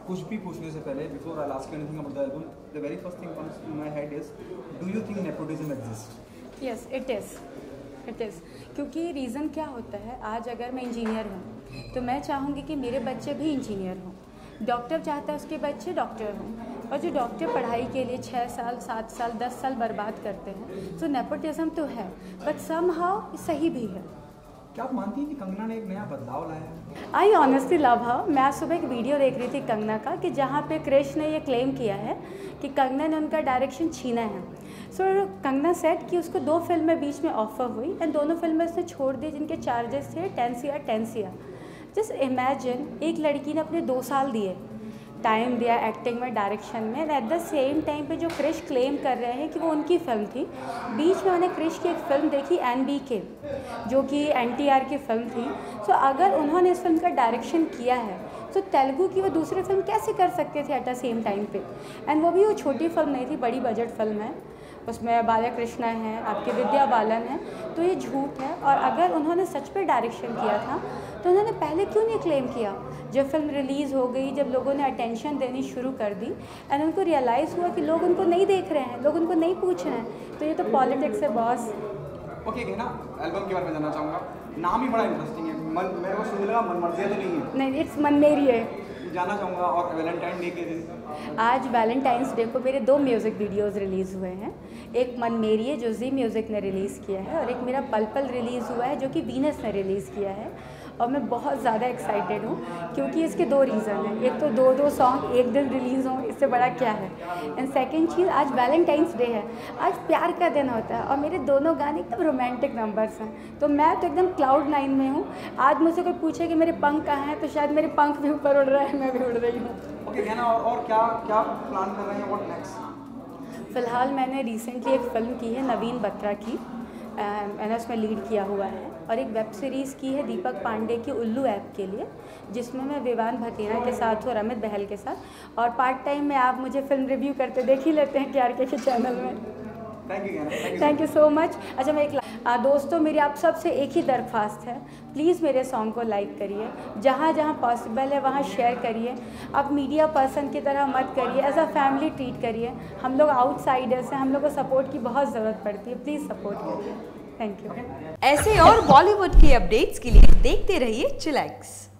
कुछ भी पूछने से पहले before I ask anything about the album, the very first thing comes in my head is, do you think nepotism exist? Yes, it is. क्योंकि reason क्या होता है, आज अगर मैं इंजीनियर हूँ तो मैं चाहूँगी कि मेरे बच्चे भी इंजीनियर हों। डॉक्टर चाहता है उसके बच्चे डॉक्टर हों, और जो डॉक्टर पढ़ाई के लिए 6 साल 7 साल 10 साल बर्बाद करते हैं, तो नेपोटिज्म तो है, बट समहाउ सही भी है। क्या आप मानती हैं कि कंगना ने एक नया बदलाव लाया है? I honestly love her. मैं आज सुबह एक वीडियो देख रही थी कंगना का, कि जहाँ पे क्रिश ने ये क्लेम किया है कि कंगना ने उनका डायरेक्शन छीना है। सो कंगना सेट कि उसको 2 फिल्में बीच में ऑफर हुई एंड दोनों फिल्में उसने छोड़ दी जिनके चार्जेस थे 10 CR। जस्ट इमेजिन, एक लड़की ने अपने 2 साल दिए, टाइम दिया एक्टिंग में, डायरेक्शन में, and at the same time पे जो क्रिश क्लेम कर रहे हैं कि वो उनकी फ़िल्म थी। बीच में मैंने क्रिश की एक फ़िल्म देखी NBK, जो कि NTR की फ़िल्म थी। सो अगर उन्होंने इस फिल्म का डायरेक्शन किया है तो तेलुगु की वो दूसरी फिल्म कैसे कर सकते थे एट द सेम टाइम पे? एंड वो भी वो छोटी फिल्म नहीं थी, बड़ी बजट फिल्म है, उसमें बालाकृष्णा है, आपके विद्या बालन है। तो ये झूठ है। और अगर उन्होंने सच पे डायरेक्शन किया था तो उन्होंने पहले क्यों नहीं क्लेम किया? जब फिल्म रिलीज़ हो गई, जब लोगों ने अटेंशन देनी शुरू कर दी एंड उनको रियलाइज़ हुआ कि लोग उनको नहीं देख रहे हैं, लोग उनको नहीं पूछ रहे हैं, तो ये तो पॉलिटिक्स है बॉस। ओके ना, एल्बम के बारे में जानना चाहूँगा। नाम ही बड़ा इंटरेस्टिंग है, मन मेरे को सुनने लगा मन मर्जिया तो नहीं है? नहीं, इट्स मन मेरी है। जानना चाहूँगा। और वैलेंटाइन डे के दिन, आज वैलेंटाइंस डे को मेरे 2 म्यूज़िक वीडियोज़ रिलीज़ हुए हैं। एक मन मेरी है जो जी म्यूज़िक ने रिलीज़ किया है, और एक मेरा पल पल रिलीज़ हुआ है जो कि वीनस ने रिलीज़ किया है। और मैं बहुत ज़्यादा एक्साइटेड हूँ क्योंकि इसके 2 रीज़न हैं। एक तो 2 सॉन्ग एक दिन रिलीज़ हों, इससे बड़ा क्या है। एंड सेकेंड चीज़, आज वैलेंटाइंस डे है, आज प्यार का दिन होता है, और मेरे दोनों गाने एकदम रोमांटिक नंबर्स हैं। तो मैं तो एकदम क्लाउड 9 में हूँ। आज मुझसे कोई पूछे कि मेरे पंख कहाँ हैं, तो शायद मेरे पंख भी ऊपर उड़ रहा है, मैं भी उड़ रही हूँ। ओके ना, और क्या क्या प्लान कर रहे हैं, व्हाट नेक्स्ट? फ़िलहाल मैंने रिसेंटली एक फ़िल्म की है नवीन बत्रा की, मैंने उसमें लीड किया हुआ है, और एक वेब सीरीज़ की है दीपक पांडे की उल्लू ऐप के लिए, जिसमें मैं विवान भतीना के साथ हूँ और अमित बहल के साथ। और पार्ट टाइम में आप मुझे फ़िल्म रिव्यू करते देख ही लेते हैं KRK के चैनल में। Thank you so much. अच्छा, मैं दोस्तों, मेरी आप सबसे एक ही दरख्वास्त है, प्लीज़ मेरे सॉन्ग को लाइक करिए, जहाँ जहाँ पॉसिबल है वहाँ शेयर करिए। आप मीडिया पर्सन की तरह मत करिए, एज अ फैमिली ट्रीट करिए। हम लोग आउटसाइडर्स हैं, हम लोग को सपोर्ट की बहुत ज़रूरत पड़ती है, प्लीज़ सपोर्ट करिए। Thank you. ऐसे और बॉलीवुड की अपडेट्स के लिए देखते रहिए चिलैक्स।